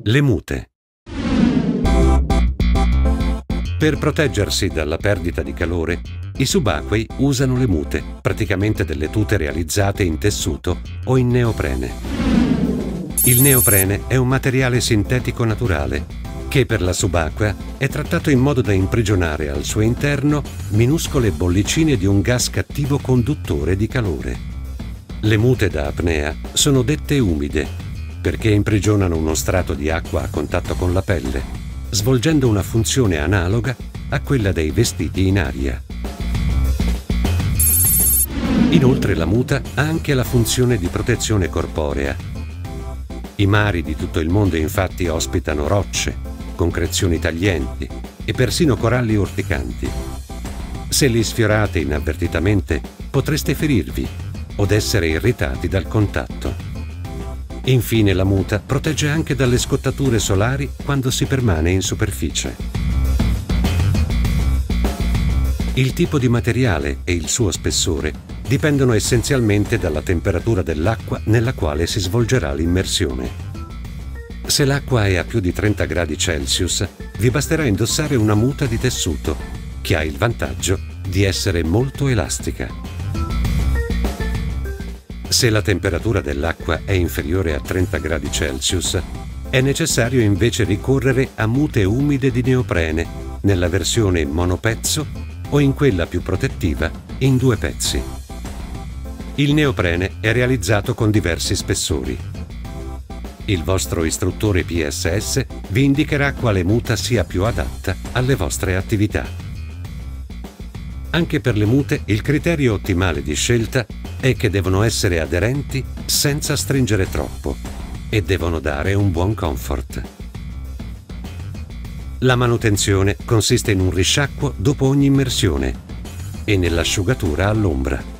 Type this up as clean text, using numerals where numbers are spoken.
Le mute. Per proteggersi dalla perdita di calore, i subacquei usano le mute, praticamente delle tute realizzate in tessuto o in neoprene. Il neoprene è un materiale sintetico naturale che per la subacquea è trattato in modo da imprigionare al suo interno minuscole bollicine di un gas cattivo conduttore di calore. Le mute da apnea sono dette umide perché imprigionano uno strato di acqua a contatto con la pelle, svolgendo una funzione analoga a quella dei vestiti in aria. Inoltre la muta ha anche la funzione di protezione corporea. I mari di tutto il mondo infatti ospitano rocce, concrezioni taglienti e persino coralli urticanti. Se li sfiorate inavvertitamente potreste ferirvi od essere irritati dal contatto. Infine la muta protegge anche dalle scottature solari quando si permane in superficie. Il tipo di materiale e il suo spessore dipendono essenzialmente dalla temperatura dell'acqua nella quale si svolgerà l'immersione. Se l'acqua è a più di 30 gradi Celsius, vi basterà indossare una muta di tessuto, che ha il vantaggio di essere molto elastica. Se la temperatura dell'acqua è inferiore a 30 gradi Celsius, è necessario invece ricorrere a mute umide di neoprene, nella versione monopezzo o in quella più protettiva in 2 pezzi. Il neoprene è realizzato con diversi spessori. Il vostro istruttore PSS vi indicherà quale muta sia più adatta alle vostre attività. Anche per le mute il criterio ottimale di scelta è che devono essere aderenti senza stringere troppo e devono dare un buon comfort. La manutenzione consiste in un risciacquo dopo ogni immersione e nell'asciugatura all'ombra.